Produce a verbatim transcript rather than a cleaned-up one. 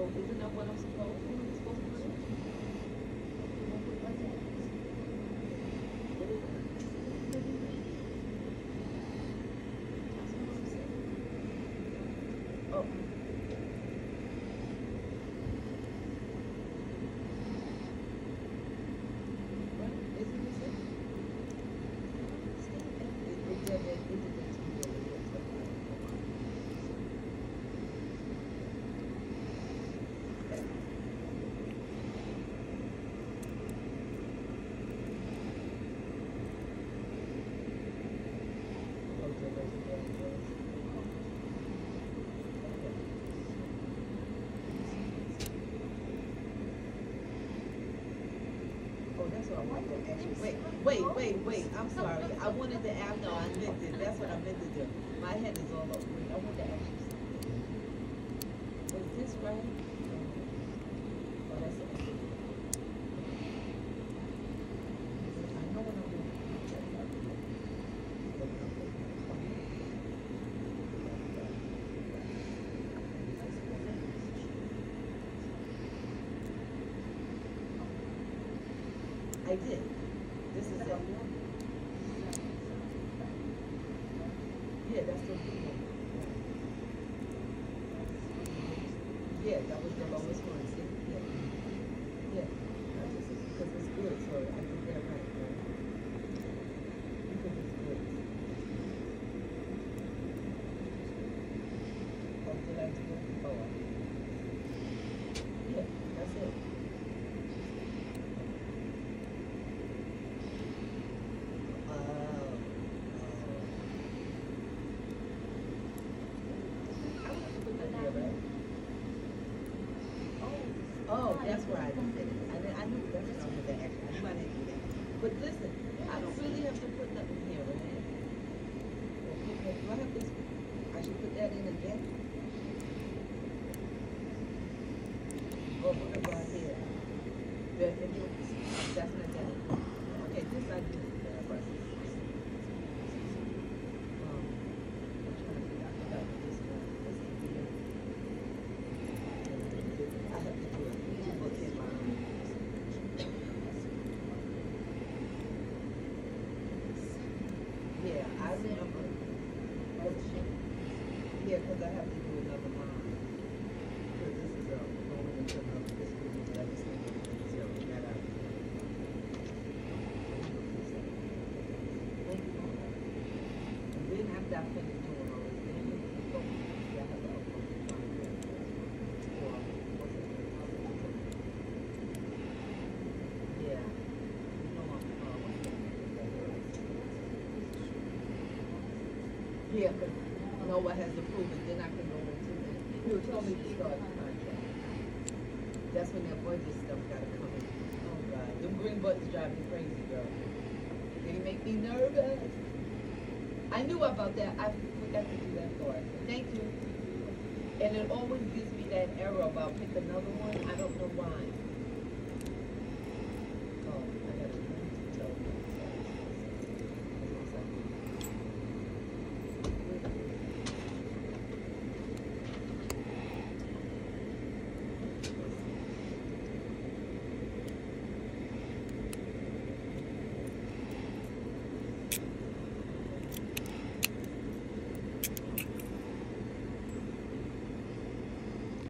So isn't that what I'm supposed to, what I'm supposed to do? Oh. What? Isn't this it? It, it did it, it did it to me over here, so I don't know why. Okay, there's the other place. Okay. Oh, that's what I wanted to ask you. Wait, wait, wait, wait. I'm sorry. I wanted to ask. No, I meant it. That's what I meant to do. My head is all over. I wanted to ask you something. Was this right? Oh, that's it. I know what I'm doing. I did. This is it. Yeah, that's the big one. Yeah, that was the lowest one. See? Yeah. Yeah. I just, because it's good, so I did that right. Right? Because it's good. Oh, did I do it before? Yeah, that's it. Oh, oh. I would have to put that there, right? Oh, that's where I did it. I, did, I knew that's what I was going to ask you. I knew I didn't do that. But listen, I don't really have to put nothing here, right? Or put that, do I have this? I should put that in again? Oh, what about here? That, that's not that. Okay, this I do. Um, I'm trying to figure out. I forgot what this one. This is here. I have to do it. To look in my yeah, I remember. Yeah, because I have to do another line. Because this is a going into another, this is the legislative zero. That I and then after I finish doing all this, then you can go. Yeah, I have to upload the content. Or what's it? Yeah. You know I'm uh, what's that? Yeah, because Noah has approved it, then I can go into that. You told me to start the contract. That's when that budget stuff gotta come in. Oh God, them green buttons drive me crazy, girl. They make me nervous. I knew about that. I forgot to do that part. Thank you. And it always gives me that error about pick another one. I don't know why.